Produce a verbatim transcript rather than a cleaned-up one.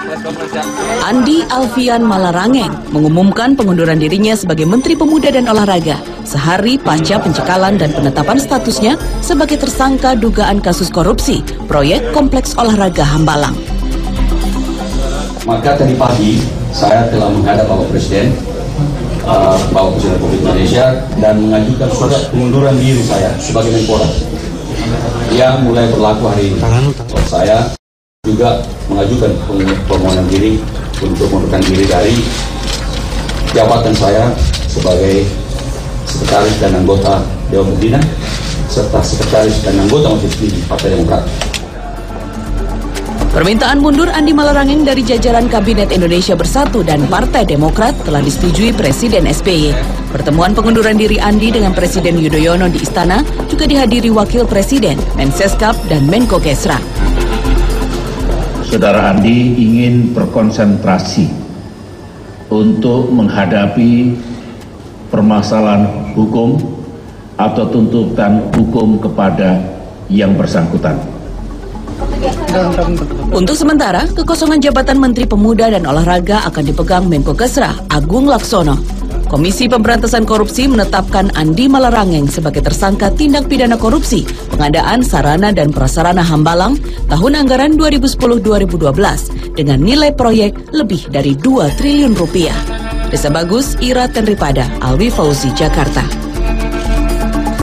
Andi Alfian Malarangeng mengumumkan pengunduran dirinya sebagai Menteri Pemuda dan Olahraga sehari pasca pencekalan dan penetapan statusnya sebagai tersangka dugaan kasus korupsi proyek Kompleks Olahraga Hambalang. Maka tadi pagi saya telah menghadap Bapak Presiden, uh, Bapak Presiden Republik Indonesia, dan mengajukan surat pengunduran diri saya sebagai Menpora yang mulai berlaku hari ini. Saya juga mengajukan permohonan diri untuk mengundurkan diri dari jabatan saya sebagai Sekretaris dan anggota Dewan Pembina serta Sekretaris dan anggota Majelis Tinggi Partai Demokrat. Permintaan mundur Andi Malarangeng dari jajaran Kabinet Indonesia Bersatu dan Partai Demokrat telah disetujui Presiden S B Y. Pertemuan pengunduran diri Andi dengan Presiden Yudhoyono di Istana juga dihadiri Wakil Presiden, Menseskap, dan Menko Kesra. Saudara Andi ingin berkonsentrasi untuk menghadapi permasalahan hukum atau tuntutan hukum kepada yang bersangkutan. Untuk sementara, kekosongan jabatan Menteri Pemuda dan Olahraga akan dipegang Menko Kesra, Agung Laksono. Komisi Pemberantasan Korupsi menetapkan Andi Malarangeng sebagai tersangka tindak pidana korupsi pengadaan sarana dan prasarana Hambalang tahun anggaran dua ribu sepuluh dua ribu dua belas dengan nilai proyek lebih dari dua triliun rupiah. Desa Bagus, Ira Tenripada, Alwi Fauzi, Jakarta.